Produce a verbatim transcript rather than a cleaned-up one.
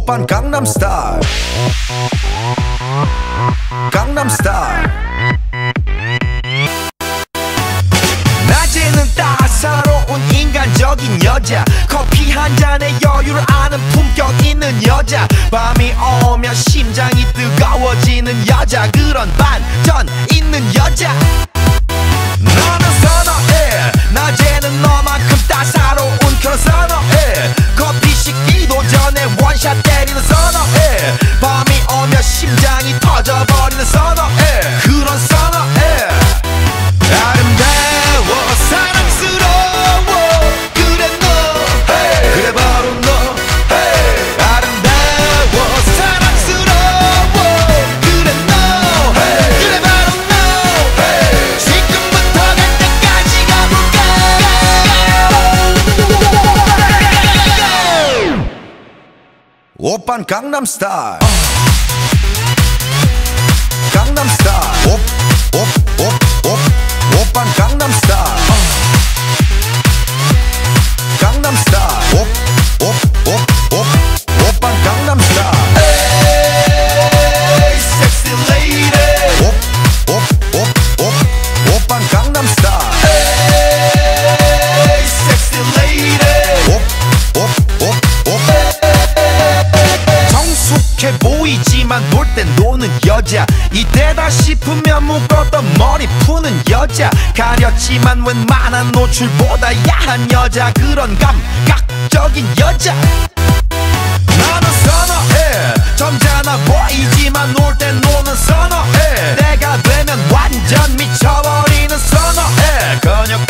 오빤 강남스타일 강남스타일 낮에는 따사로운 인간적인 여자 커피 한 잔에 여유를 아는 품격 있는 여자 밤이 오면 심장이 뜨거워지는 여자 그런 반전 있는 여자 너는 선어해 낮에는 너만큼 따사로운 그런 선어해 커피 식기도 전에 원샷 때리는 선어해 밤이 오면 심장이 터져버리는 선어해 그런 선어해 아름다워 사랑스러워 그래 너 hey. 그래 바로 너 hey. 아름다워 사랑스러워 그래 너 hey. 그래 바로 너 hey. 지금부터 갈 때까지 가볼까 오빤 강남스타일 강남스타일 옵옵옵옵 오빤 강남스타일 강남스타일 옵옵옵옵 오빤 강남스타일 에이 섹시 레이디 옵옵옵옵 오빤 강남스타일 에이 섹시 레이디 옵옵옵옵 성숙해 보이지만 놀 땐 노는 여자 이때다 싶으면 묶었던 머리 푸는 여자 가렸지만 웬만한 노출보다 야한 여자 그런 감각적인 여자 나는 선어해 점잖아 보이지만 놀 땐 노는 선어해 내가 되면 완전 미쳐버리는 선어해 근육